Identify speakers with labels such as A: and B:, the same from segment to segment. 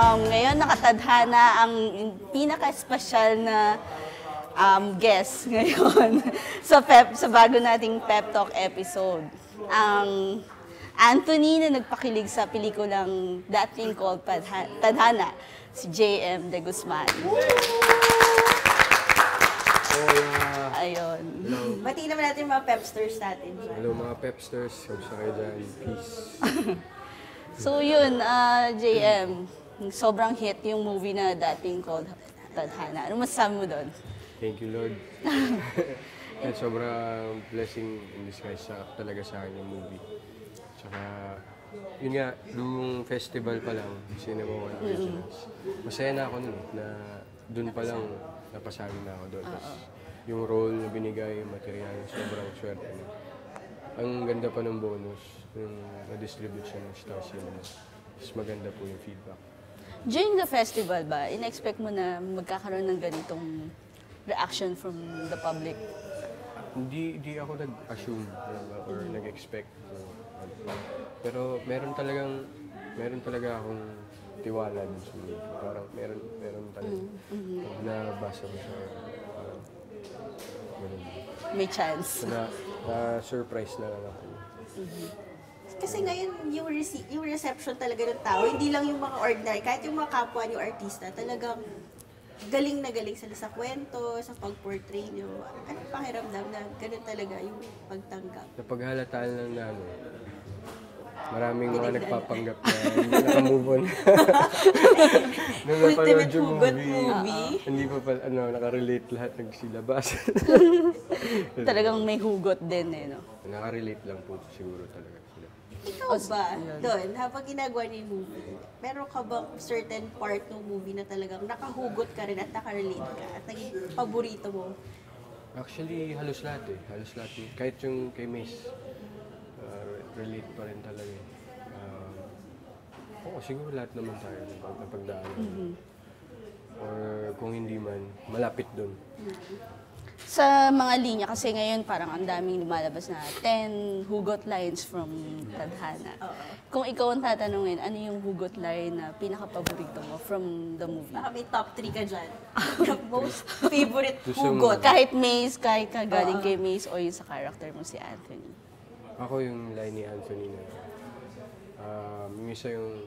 A: Ngayon nakatadhana ang pinaka-espesyal na guest ngayon sa bago nating Pep Talk episode. Ang Anthony na nagpakilig sa pelikulang That Thing Called Tadhana, si JM De Guzman. Ayun.
B: Batiin naman natin yung mga Pepsters natin.
C: Hello mga Pepsters, kamusta kayo dyan? Peace.
A: So yun, JM, sobrang hit yung movie na That Thing Called Tadhana. Ano masasabi mo doon?
C: Thank you, Lord. At sobrang blessing in disguise talaga sa akin yung movie. Tsaka, yun nga, yung festival pa lang, Cinema One Originals. Masaya na ako nun, na dun pa lang napasali na ako doon. Yung role na binigay, yung material, sobrang swerte na. Ang ganda pa ng bonus, yung na-distribute siya ng Star Cinema. Mas maganda po yung feedback.
A: During the festival ba, in-expect mo na magkakaroon ng ganitong reaction from the public?
C: Hindi ako nag-assume or nag-expect. Pero meron talaga akong tiwala dun sa movie. Parang meron talaga. Nabasa ko siya.
A: May chance.
C: Na-surprise na lang ako.
B: Kasi ngayon, yung reception talaga ng tao, hindi lang yung mga ordinary, kahit yung mga kapwa niyo artista, talagang galing na galing sila sa kwento, sa pag-portray niyo. Ano pakiramdam na ganun talaga yung pagtanggap?
C: Napaghalataan lang na maraming mga nagpapanggap na naka-move on. Nung napanood yung movie, hindi pa nakarelate lahat ng silabas.
B: Talagang may hugot din no?
C: Nakarelate lang po siguro talaga sila.
B: Ikaw ba, doon, habang ginagawa niyo yung movie, meron ka bang certain part ng movie na talagang nakahugot ka rin at nakarelate ka at naging paborito mo?
C: Actually, halos lahat eh. Halos lahat. Kahit yung kay Mace, relate pa rin talaga eh. Oo, siguro lahat naman tayo napagdaan. Or kung hindi man, malapit doon.
A: Sa mga linya, kasi ngayon parang ang daming lumalabas na 10 hugot lines from Tadhana. Kung ikaw ang tatanungin, ano yung hugot line na pinaka-paborito mo from the movie?
B: Baka may top 3 ka dyan. Most favorite hugot.
A: Kahit Mace, kahit galing kay Mace o yung sa character mo si Anthony.
C: Ako yung line ni Anthony na, yung isa yung,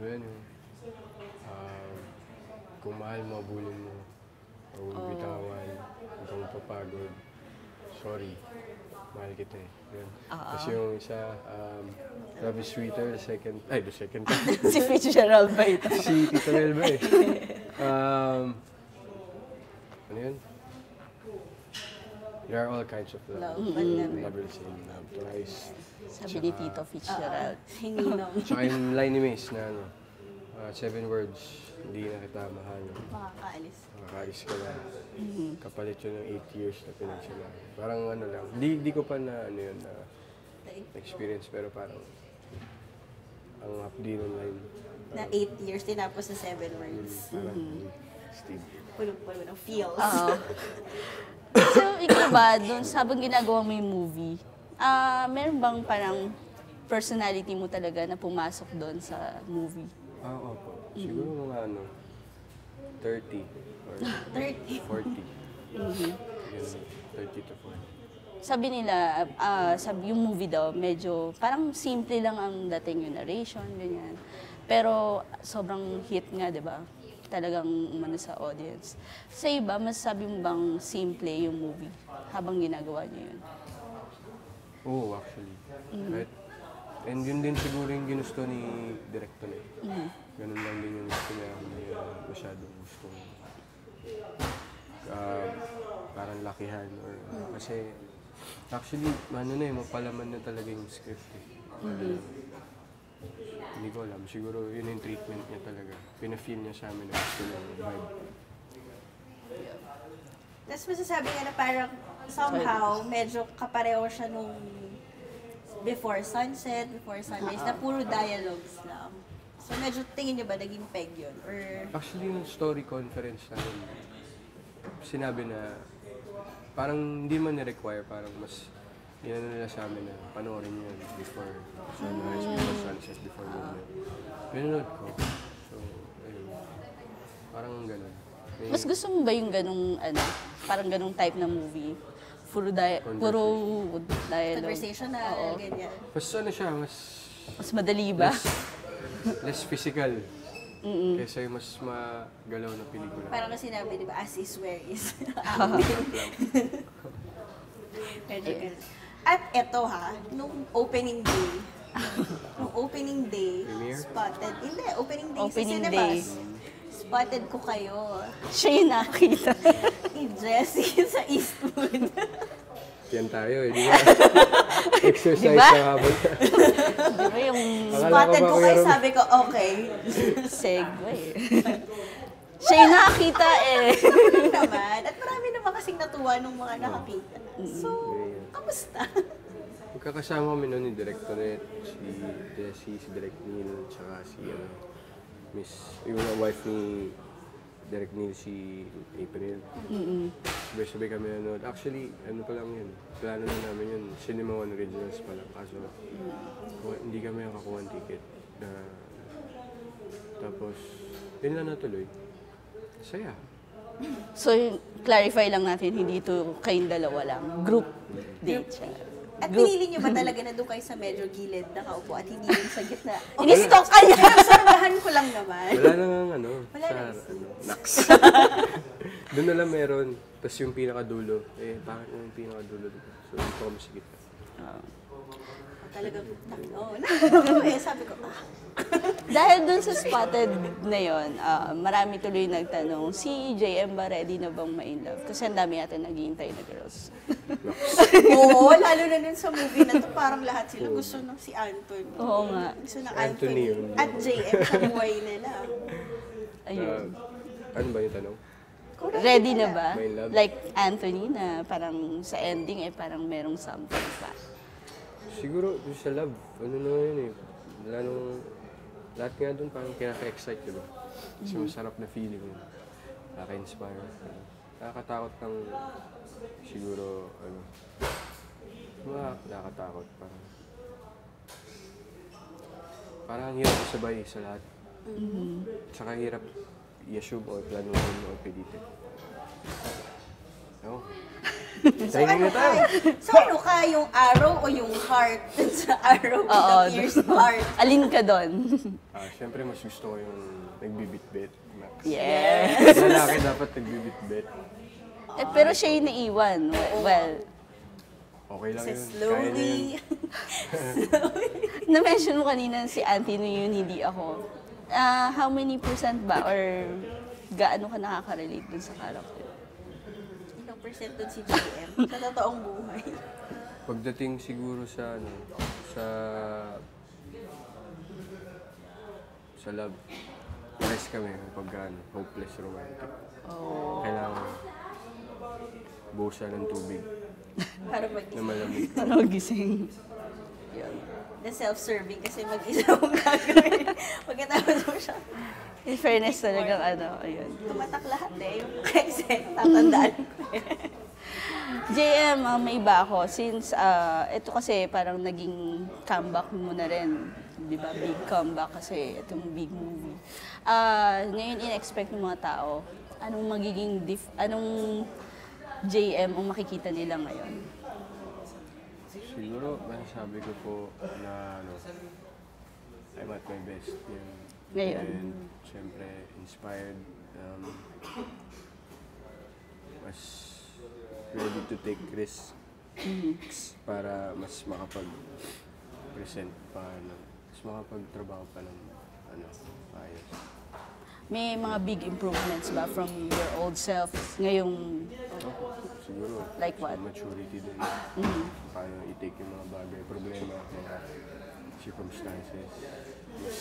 C: kung mahal mo, abulin mo, o bitawan, huwag kang mapapagod, sorry, mahal kita eh. Tapos yung isa, love is sweeter, the second time.
A: Si Fitzgerald ba ito?
C: Si Tito Mel ba eh. Ano yun? There are all kinds of love. Never the same love twice.
A: Sabi ni Tito Fitzgerald.
C: Tsaka yung line ni Mace na 7 words, hindi na kita mahal. Makakaalis ka na. Kapalit yun ng 8 years na pinagsila. Parang ano lang, di ko pa na experience, pero parang ang hapdi ng line.
B: Na 8 years, tinapos sa 7 words.
C: Parang Steve.
B: Puno-puno ng feels.
A: So, ikaw ba, doon habang ginagawa mo yung movie, meron bang parang personality mo talaga na pumasok doon sa movie?
C: Opo. Siguro mga 30 or 40. Yun, 30 to 40.
A: Sabi nila, yung movie daw, medyo parang simple lang ang dating yung narration, ganyan. Pero sobrang hit nga, di ba? Talagang umano sa audience. Sa iba, masasabi mo bang simple yung movie habang ginagawa niyo yun?
C: Oo, actually. Right? And yun din siguro yung ginusto ni director eh. Ganun lang din yung gusto niya, hindi masyadong gusto. Parang lakihan or kasi actually, mapalaman na talaga yung script eh. Hindi ko alam. Siguro yun yung treatment niya talaga. Pina-feel niya sa amin na gusto ng vibe.
B: Tapos masasabi nga na parang somehow medyo kapareho siya nung Before Sunset, Before Sunrise, na puro dialogues lang. So medyo tingin niyo ba naging peg yun? Or...
C: Actually, yung story conference namin, sinabi na parang hindi man ni-require, parang mas inano nila sa amin na panoorin yun before sunrise, before sunset, before midnight. Pinanood ko. So, ayun. Parang ganun.
A: Mas gusto mo ba yung ganung, parang ganung type na movie? Puro dialogue.
B: Conversational, ganyan.
C: Mas ano siya,
A: Mas madali ba?
C: less physical. Kaysa yung mas magalaw na pelikula.
B: Parang na sinabi, di ba, as is where is. Medyo ganun. At eto ha, nung opening day,
C: Premiere?
B: spotted, hindi, opening day
A: Opening
B: sa
A: day.
B: Cinemas. Spotted ko kayo.
A: Siya yung nakita.
B: Ni Jessie sa Eastwood.
C: Yan tayo di ba? Exercise
A: Diba?
C: sa habol.
A: Di ba yung
B: Spotted ko kayo, sabi ko, okay.
A: segue? Siya yung nakita
B: naman. At marami naman kasing natuwa nung mga nakakita. So, kamusta?
C: Magkakasama kami noon ni Director Ed, si Jessie, si Direk Neil, tsaka si yung wife ni Direk Neil, si April. Sabay-sabay kami nanood. Actually, ano pa lang yun, plano na namin yun, Cinema One Originals pa lang. Kaso, hindi kami nakakuha ng ticket. Tapos, yun lang natuloy. Saya.
A: So, clarify lang natin, hindi ito kayong dalawa lang. Group date siya.
B: At pinili nyo ba talaga na doon kayo sa medyo gilid nakaupo at hindi yung sa gitna?
A: Ini-stalk ka niya!
B: Obserbahan ko lang naman.
C: Wala nang
B: Wala
C: sa,
B: nang
C: Nax. Doon na lang meron. Tapos yung pinakadulo, bakit yung pinakadulo? So, dito kami sa gitna.
B: Talagang, sabi ko,
A: Dahil dun sa spotted na yon, marami tuloy nagtanong, si JM ba ready na bang ma-in-love? Kasi ang dami natin naghihintay na girls.
B: oo, lalo na nun sa movie na to, parang lahat sila gusto ng si Anton.
A: Oo nga.
B: Gusto ng
C: Anthony
B: Anthony.
C: yun.
B: At JM sa buhay nila.
A: Ayun.
C: Ano ba yung tanong?
A: Ready na ba?
C: May love?
A: Like Anthony na parang sa ending parang merong something pa.
C: Siguro yung sa love, ano na yun lahat nga doon parang kinaka-excite, diba? Kasi masarap na feeling yun. Nakaka-inspire. Nakakatakot ng siguro, nakakatakot. Parang ang hirap isabay sa lahat. Tsaka hirap i-assume o planuhin o pilitin. No? Training na tayo!
B: So ano ka, yung arrow o yung heart sa arrow with the pierced heart?
A: Alin ka doon?
C: Siyempre mas gusto ko yung nagbibit-bit. Max.
A: Yes!
C: Lalaki dapat nagbibit-bit.
A: Pero siya yung naiwan. Well,
C: Okay lang
B: So
C: yun. Kaya niya
B: slowly.
C: yun.
A: na-mention mo kanina si Anthony yun, hindi ako. How many % ba? Or gaano ka nakaka-relate dun sa character?
B: Ilang percent dun si JM sa totoong buhay?
C: Pagdating siguro sa sa love, pares kami pag hopeless romantic. Kailangan buhusan ng tubig
B: Para
C: na
B: mag-isa.
C: malamig.
A: Para magising. Yun.
B: Na self-serving kasi mag-isa mong gagawin. Pagkatapos mo siya,
A: In fairness talagang ayun.
B: tumatak lahat Yung exit, tatandaan ko
A: JM, may iba ako. Since ito kasi parang naging comeback mo na rin. Di ba? Big comeback kasi itong big movie. Ngayon, in-expect ng mga tao, anong magiging anong JM ang makikita nila ngayon?
C: Siguro, masasabi ko po na I'm at my best. Yun.
A: Ngayon.
C: And syempre, inspired. Mas ready to take risks para mas makapag-present pa, mas makapagtrabaho pa ng ayos.
A: May mga big improvements ba from your old self ngayong
C: Siguro,
A: Like what?
C: maturity din. Paano i-take yung mga bagay, problema, mga circumstances. Mas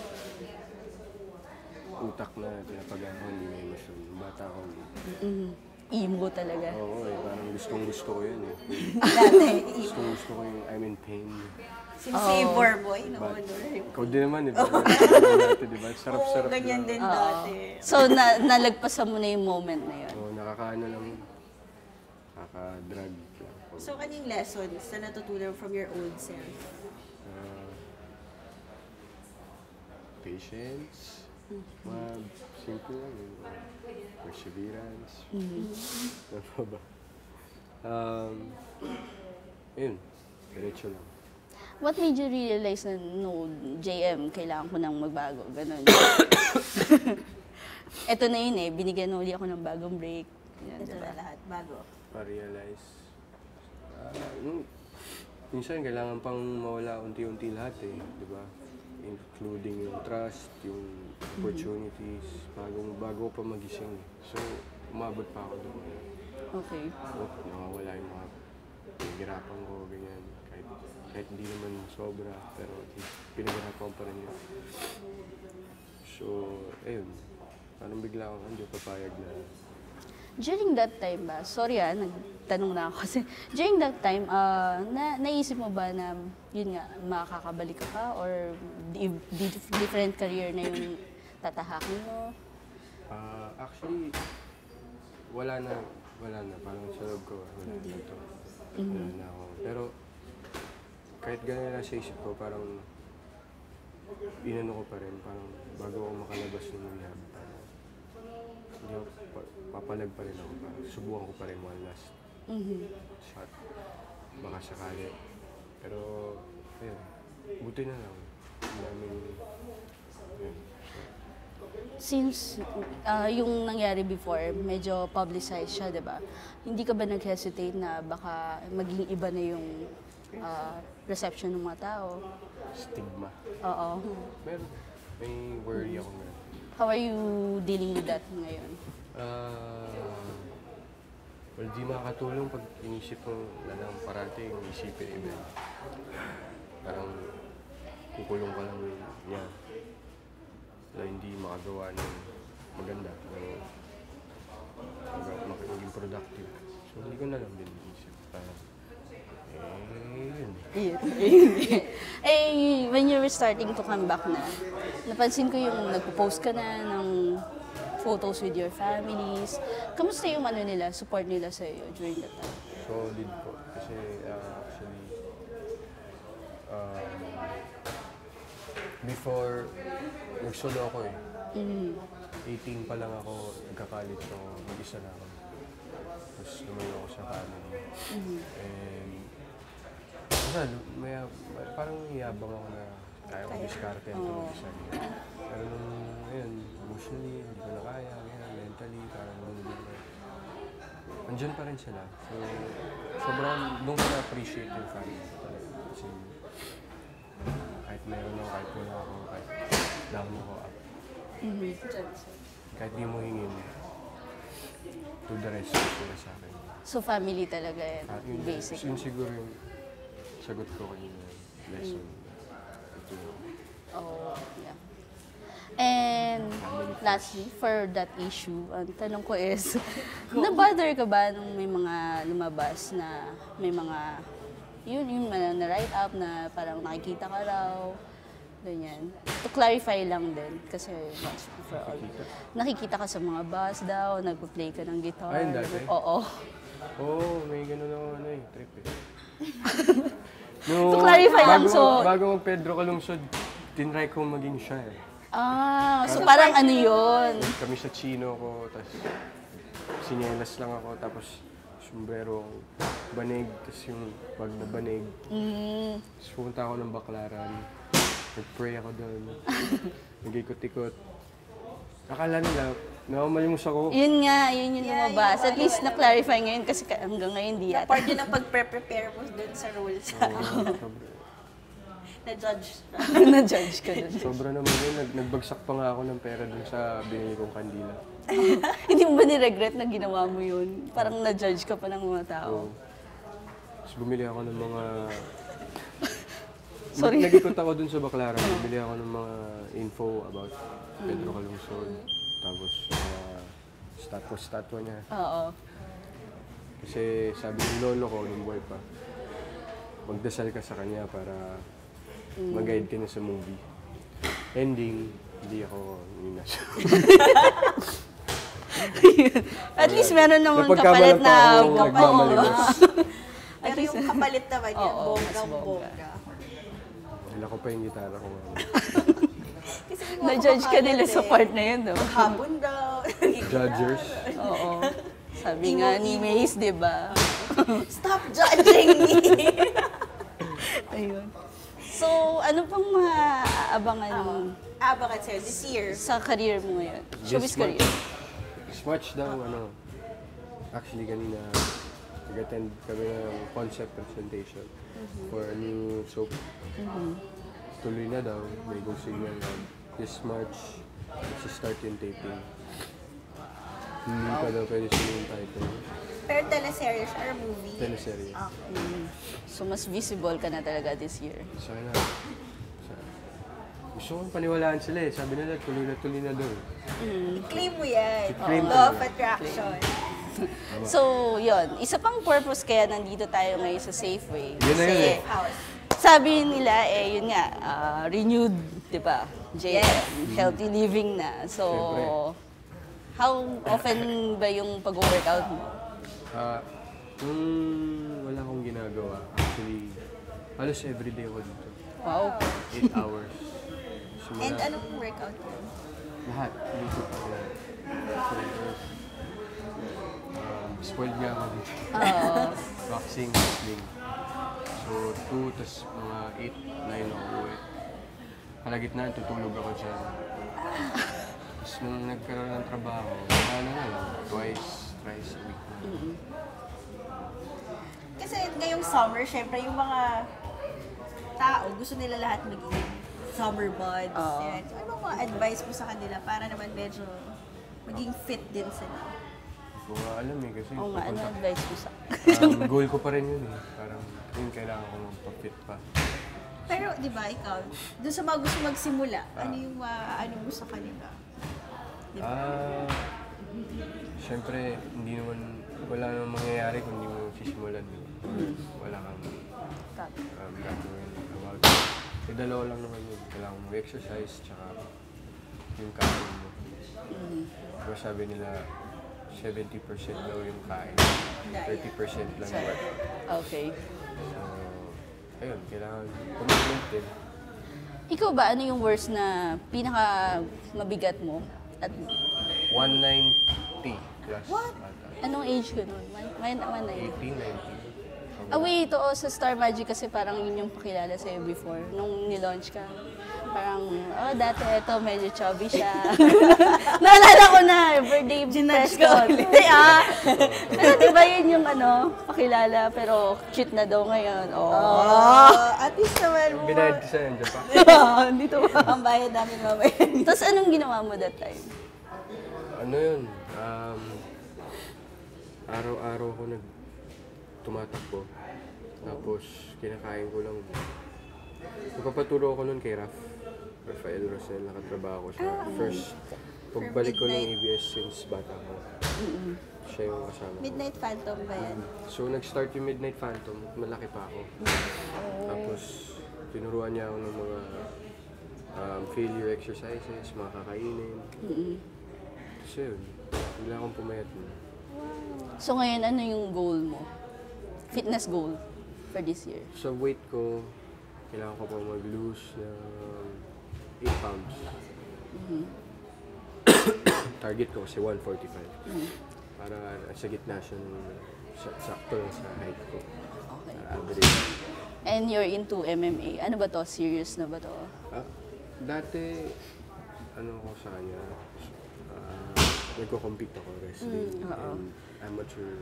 C: utak na pinapagano, hindi may emosyon. Bata ko,
A: emo talaga?
C: oo parang gustong-gusto ko yun
B: Dati,
C: Gustong-gusto ko yung I'm in pain.
B: savor boy, no?
C: But,
B: Ano?
C: ikaw din naman, di ba? Dati, di ba?
B: Oo,
C: Sarap-sarap
B: ganyan
C: na.
B: din dati.
A: So, nalagpasan mo na yung moment na yun?
C: Oo, nakakaano lang yun. Nakaka-drug lang.
B: So, kanyang lessons na natutunan from your old self?
C: Patience, Mga simple lang yun. Perseverance. Ano pa ba? Yun. Diretso lang.
A: What made you realize na no, JM, kailangan ko nang magbago? Ganun. Ito na yun binigyan uli ako ng bagong break. Yan,
B: Ito
A: diba?
B: na lahat, bago.
C: Pa-realize. Minsan kailangan pang mawala unti-unti lahat di ba? Including yung trust, yung opportunities, bago pa magising. So, umabot pa ako doon.
A: Okay.
C: Nawawala yung mga pinaghirapan ko, ganyan. Kahit hindi naman sobra, pero pinaghirapan pa rin yun. So, ayun. Parang bigla akong papayag na.
A: During that time ba, sorry nagtanong na ako kasi, during that time, naisip mo ba na, yun nga, makakabalik ka pa or different career na yung tatahakin mo?
C: Actually, wala na. Parang sa loob ko, wala na ito. Wala na ako. Pero, kahit gano'n na sa isip ko, parang inano ko pa rin, parang bago ako makalabas ng rehab, hindi ako, papalag pa rin ako, parang subukan ko pa rin one last shot, baka sakali. Pero, ayun, buti na lang. Ayun.
A: Since yung nangyari before, medyo publicized siya, di ba? Hindi ka ba nag-hesitate na baka maging iba na yung reception ng mga tao?
C: Stigma.
A: Oo.
C: Meron. May worry ako ngayon.
A: How are you dealing with that ngayon?
C: Well, di makakatulong pag inisip mo na lang parati yung isipin iba. Parang kukulong ka lang yan. Na hindi makagawa ng maganda. Maging productive. So, hindi ko na lang din inisip.
A: When you were starting to come back na, napansin ko yung nagpo-post ka na ng photos with your families. Kamusta yung support nila sa iyo during that time?
C: Solid po. Kasi actually, before, nag-solo ako 18 pa lang ako, nagka-college ako, mag-isa na ako. Tapos lumayo ako sa family. And, parang iyabang ako na kaya ko diskarte ang mag-isa. Pero ngayon, emotionally, hindi ko na kaya, mentally, parang andyan pa rin sila. So, sobrang doon ko na-appreciate yung family talaga. Kasi kahit meron ako, kahit wala ako, kahit down ako up. Kahit di mo hingin, to the rest sila sa akin.
A: So family talaga yan, basic.
C: Yun siguro yung sagot ko kanina, lesson.
A: Oh, yeah. And lastly, for that issue, ang tanong ko is, na-bother ka ba nung may mga lumabas na may mga, yun na-write up na parang nakikita ka raw, ganyan. To clarify lang din, kasi once for all. Nakikita ka sa mga bus daw, nagpa-play ka ng guitar.
C: Ayun dati?
A: Oo.
C: Oo, may ganun ako trip
A: To clarify lang, so...
C: Bago mag-Pedro Calungsod, tinry ko maging siya
A: So parang ano yun?
C: Kami sa chino ko, tapos sinyelas lang ako, tapos sombrero, banig, tapos yung bag na banig. Tapos pumunta ako ng Baclaran, nag-pray ako doon, nag-ikot-ikot. Akala nila, nakamalimos ako.
A: Yun yung lumabas. At least na-clarify ngayon kasi hanggang ngayon di yata.
B: Part yun ang pag-prepare mo dun sa roles. Na-judge.
A: Na-judge ka dun.
C: Sobra naman yun. Nagbagsak pa nga ako ng pera dun sa binili kong kandila.
A: Hindi mo ba ni-regret na ginawa mo yun? Parang na-judge ka pa ng mga tao.
C: Tapos bumili ako ng mga...
A: Sorry.
C: Nag-ikot ako dun sa Baclaran. Bumili ako ng mga info about Pedro Calungsod. Tapos statwa niya.
A: Oo.
C: Kasi sabi ng lolo ko, yung boy pa, magdasal ka sa kanya para mag-guide ka na sa movie. Ending, hindi ako ninas.
A: At least meron naman kapalit na...
B: Pero yung kapalit naman yan, bonggang-bongga.
C: Wala ko pa yung gitara ko.
B: Kasi may mga
A: Na-judge ka nila
B: kumakalat
A: sa part na yun, no?
B: Habon daw.
C: Judgers.
A: Oo. Sabi nga ni Mace, di ba?
B: Stop judging me!
A: Ayun. So, ano pang maaabangan mo
B: Abangan sa'yo this year.
A: sa career mo ngayon? Showbiz
C: This month.
A: career.
C: This March daw, actually kanina, nag-attend kami ng concept presentation for a new soap. Tuloy na daw, may go signal na this March, start yung taping. Hindi pa daw pwede sila yung title.
B: Pero teleserye siya or movie?
C: Teleserye.
A: So, mas visible ka na talaga this year.
C: Sa akin na. Gusto kong paniwalaan sila eh. Sabi nila, tuloy na daw.
B: I-claim mo yan.
C: I-claim ko
B: Law
C: yan.
B: of attraction.
A: So, yon. Isa pang purpose kaya nandito tayo ngayon sa Safeway.
C: Yun na yun
A: Kasi,
C: eh.
B: House.
A: sabi nila, yun nga, renewed, di ba? JM,
B: Yes.
A: healthy living na. So,
C: Siyempre.
A: how often ba yung pag-workout mo?
C: Kung wala akong ginagawa, actually, halos everyday ako dito.
A: Wow.
C: 8 hours. Simula,
B: And anong workout mo?
C: lahat. Dito pa rin. Spoiled nga ako dito. Boxing, wrestling. So, 2, tas mga 8, 9 ako uwi. Kalagitnaan, tutulog ako dyan. Tapos nung nagkaroon ng trabaho, wala na lang. Twice, thrice a week.
B: Kasi ngayong summer, syempre yung mga tao, gusto nila lahat maging summer buds. Yan. So, ano mga advice mo sa kanila para naman medyo maging fit din sila?
C: Hindi ko nga alam eh, kasi
A: Oo nga, ano
C: papunta-
A: advice mo sa...
C: goal ko pa rin yun eh. Parang yun, kailangan ko magpa-fit pa.
B: Pero di ba ikaw, doon sa mga gusto magsimula, ano yung ano mo sa kanila? Di ba?
C: Siyempre, hindi naman, wala namang mangyayari kung hindi mo sisimulan. Wala kang gagawin about it. Eh, dalawa lang naman yun. Kailangan mo exercise, tsaka yung kain mo. Diba sabi nila, 70% daw yung kain, 30% lang yung workout.
A: Okay.
C: So, ayun, kailangan commitment din.
A: Ikaw ba, ano yung worst na pinaka mabigat mo? At
C: 190 plus.
B: What?
A: anong age ko nun? 190.
C: 18, 19.
A: Wait, oo, sa Star Magic kasi parang yun yung pakilala sa'yo before, nung nilaunch ka. Parang, dati ito, medyo chubby siya. Naalala ko na, birthday press ko. Hindi Pero di ba yun yung pakilala, pero cute na daw ngayon.
B: At least naman mo.
C: Binayad ko sa'yo, dyan pa.
A: Dito ba?
B: Ang bayad namin mamaya.
A: Tapos anong ginawa mo that time?
C: Ano yun? Araw-araw ko tumatakbo. Tapos, kinakain ko lang. Nagpapaturo ako nun kay Rafael Rosel, nakatrabaho ko siya. First, pagbalik ko ng ABS since bata ko. Siya yung kasama ko.
B: Midnight Phantom ba yan?
C: So, nag-start yung Midnight Phantom, malaki pa ako. Tapos, tinuruan niya ako ng mga failure exercises, mga kakainin. So, yun. Bigla akong pumayat mo.
A: So ngayon, ano yung goal mo? Fitness goal for this year?
C: Sa weight ko, kailangan ko pa mag-lose ng 8 pounds. Target ko kasi 145. Para sa gitna siya sakto lang sa height ko.
A: Okay.
C: Average.
A: And you're into MMA. Ano ba to? Serious na ba to?
C: Dati, ano ko sa kanya, nagko-compete ako wrestling and amateur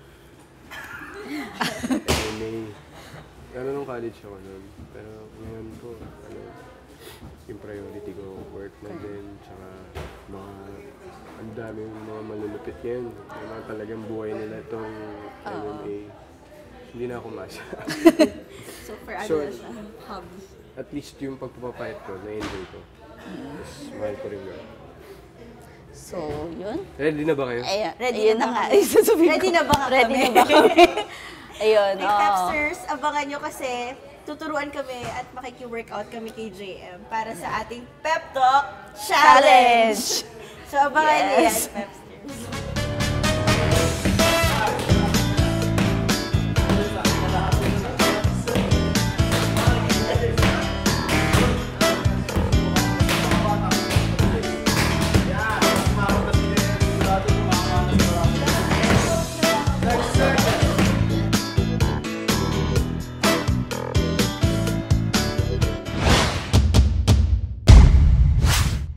C: MMA. Pero nung college ako nun. Pero ngayon po, yung priority ko, work na din, tsaka ang dami yung mga malulupit ngayon. Mga talagang buhay nila itong MMA. Hindi na ako masa.
B: So, for ano
C: So,
B: na siya? Hobby.
C: At least yung pagpapapayat ko, na-enjoy ko. Tapos mahal ko rin gawin.
A: So, yun.
C: Ready na ba kayo?
A: Ayan,
B: Ready
A: yun
B: na
A: na
B: ba
A: nga.
B: kami?
A: Sasabihin
B: Ready
A: ko.
B: na ba kami?
A: Ready na ba kami? Ayun,
B: Hey, Pepsters, abangan nyo kasi tuturuan kami at makiki-workout kami kay JM para sa ating Pep Talk Challenge! So, abangan nyo yan,
A: Yes.
B: Pepsters.